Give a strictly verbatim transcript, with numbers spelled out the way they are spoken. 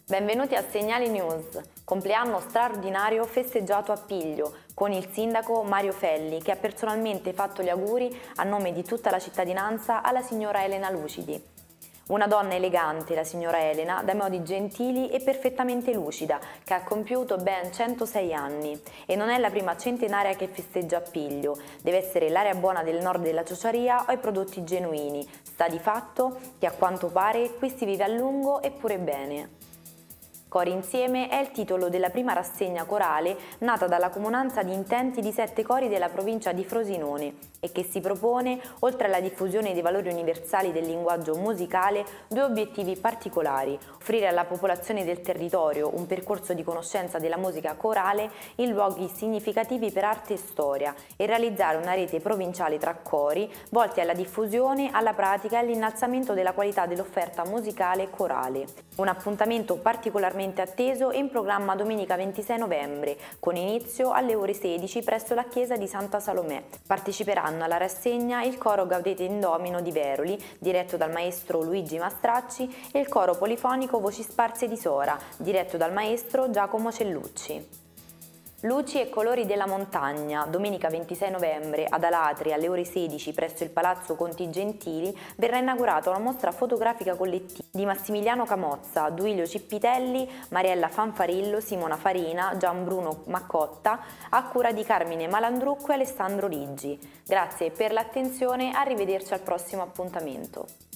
Benvenuti a Segnali News, compleanno straordinario festeggiato a Piglio con il sindaco Mario Felli che ha personalmente fatto gli auguri a nome di tutta la cittadinanza alla signora Elena Lucidi. Una donna elegante, la signora Elena, dai modi gentili e perfettamente lucida, che ha compiuto ben centosei anni. E non è la prima centenaria che festeggia a Piglio, deve essere l'area buona del nord della Ciociaria o i prodotti genuini. Sta di fatto che a quanto pare qui si vive a lungo e pure bene. Cori insieme è il titolo della prima rassegna corale nata dalla comunanza di intenti di sette cori della provincia di Frosinone e che si propone, oltre alla diffusione dei valori universali del linguaggio musicale, due obiettivi particolari: offrire alla popolazione del territorio un percorso di conoscenza della musica corale in luoghi significativi per arte e storia e realizzare una rete provinciale tra cori volti alla diffusione, alla pratica e all'innalzamento della qualità dell'offerta musicale corale. Un appuntamento particolarmente atteso e in programma domenica ventisei novembre, con inizio alle ore sedici presso la chiesa di Santa Salomè. Parteciperanno alla rassegna il coro Gaudete in Domino di Veroli, diretto dal maestro Luigi Mastracci, e il coro polifonico Voci Sparse di Sora, diretto dal maestro Giacomo Cellucci. Luci e colori della montagna, domenica ventisei novembre ad Alatri alle ore sedici presso il Palazzo Conti Gentili verrà inaugurata una mostra fotografica collettiva di Massimiliano Camozza, Duilio Cippitelli, Mariella Fanfarillo, Simona Farina, Gianbruno Maccotta, a cura di Carmine Malandrucco e Alessandro Riggi. Grazie per l'attenzione, arrivederci al prossimo appuntamento.